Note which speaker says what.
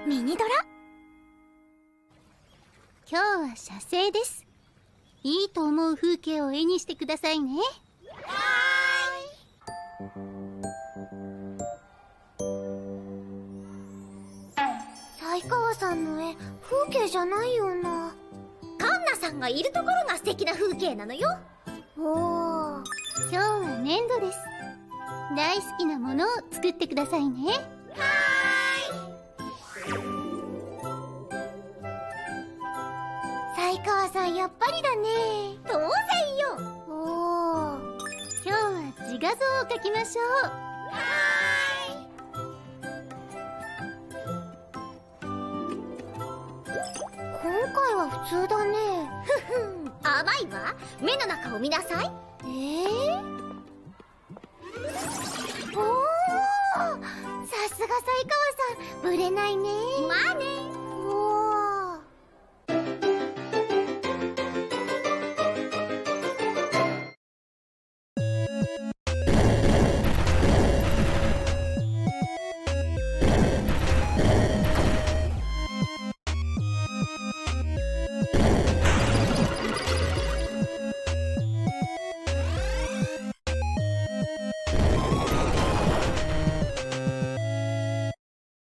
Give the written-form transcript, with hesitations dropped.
Speaker 1: ミニドラ。
Speaker 2: 今日は写生です。いいと思う風景を絵にしてくださいね。
Speaker 1: 才川さんの絵、風景じゃないよな。カンナさんがいるところが素敵な風景なのよ。おー。
Speaker 2: 今日は粘土です。大好きなものを作ってくださいね。
Speaker 1: 才川さんやっぱりだね。当然よ。おー。
Speaker 2: 今日は自画像を描きましょう。
Speaker 1: 今回は普通だね。ふふん、甘いわ。目の中を見なさい。おー、さすが才川さん、ぶれないね。まあね。